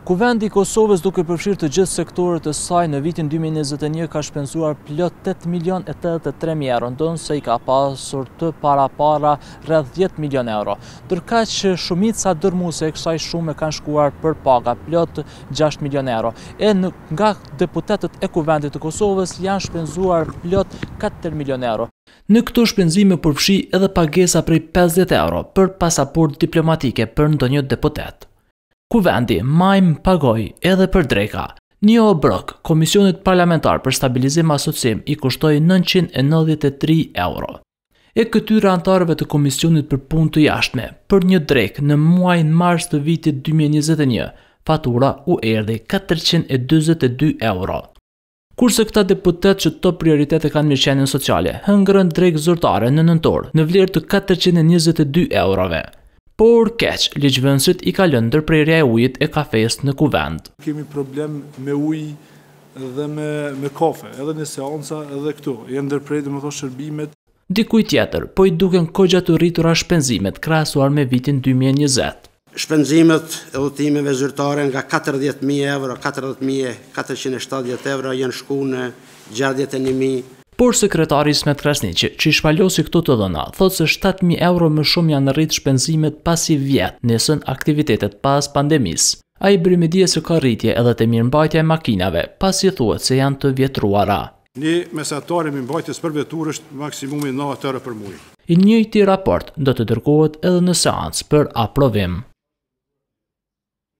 Kuvendi i Kosovës, duke përfshirë të gjithë sektorët e saj, në vitin 2021 ka shpenzuar plot 8.083.000 euro, ndonse i ka pasur të para rreth 10 milion euro. Ndërkaq që shumica dërmuese e kësaj shume kanë shkuar për paga, plot 6 milion euro. Nga deputetët e Kuvendit të Kosovës janë shpenzuar plot 4 milion euro. Në këto shpenzime përfshi edhe pagesa prej 50 euro për pasaportë diplomatike për ndonjë deputet. Kuvendi majmë pagoj edhe për dreka. Një obrok Komisionit Parlamentar për Stabilizim Asociim i kushtoi 993 euro. E këtyre antarëve të Komisionit për Punë të Jashtme, për një drek në muajin mars të vitit 2021, fatura u erdhi 442 euro. Kurse këta deputet që top prioritete kanë mirëqenien sociale, hëngrën drek zyrtare në nëntor në vlerë të 422 eurove. Por keq, ligjvënësit i ka lënë ndërprerja e ujit e kafes në Kuvend. Kemi problem me ujë dhe me kafe, edhe në seanca edhe këtu. Janë ndërprerje shërbimet. Dikuj tjetër, po i duken kogja të rritura shpenzimet krahasuar me vitin 2020. Shpenzimet e udhëtimeve zyrtare nga 40.000 euro, 40.470 euro janë shku në 61.000. Por sekretari Ismet Krasniqi, që i shpalosi këto të dhëna, thotë se 7.000 euro më shumë janë rrit shpenzimet pasi vjet nisën aktivitetet pas pandemisë. Ai brimëdije se ka rritje edhe te mirëmbajtja e makinave, pasi thuhet se janë të vjetruara. Një mesatare mirëmbajtjes për vetur është maksimumi 90 euro për muaj. I njëjti raport do të dërgohet edhe në seancë për aprovim.